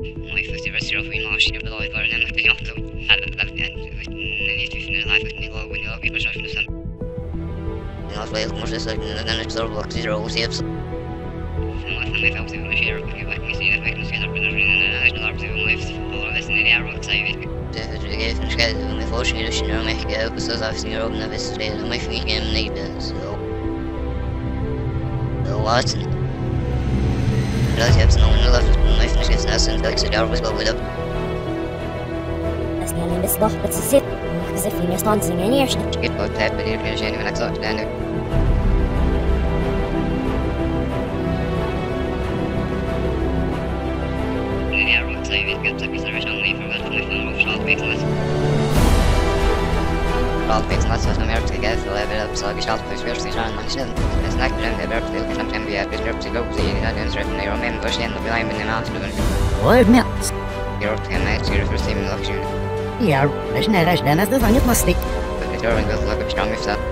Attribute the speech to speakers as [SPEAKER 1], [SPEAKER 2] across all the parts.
[SPEAKER 1] My first ever zero free marsh of the life or an empty auto. Had it left and need to finish life with Nicola when you'll be for social sun. Not like much as like an extra box zero saves. My family felt to share with you like me see that I can get up in the ring and a national art to life. All of this in the air road side. The gave and shed when the fortune is no make go because I've seen your own nevis today and my free game neighbor so Watson. Blood hebt no one left my finish nest and like the was go with up.
[SPEAKER 2] As the only miss but to sit because if you missed on sing any air
[SPEAKER 1] Get about that but you can when I thought down there. Yeah, road side it gets up is originally for that my phone of shop makes less. Shop makes less of America to get the level up so I shop is first on my shin. It's not going to be sometimes we have to go to the United States and I remember she ended up lying in the mountain doing
[SPEAKER 2] Old milks.
[SPEAKER 1] You're to my to first time luxury.
[SPEAKER 2] Yeah, there's no rush then as the sun it must stick.
[SPEAKER 1] But the door and goes look up strong if that.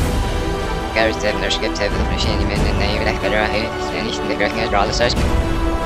[SPEAKER 1] Gary's dead and there's skip table of machine men and they even better I hate and he's the great guy draw the search.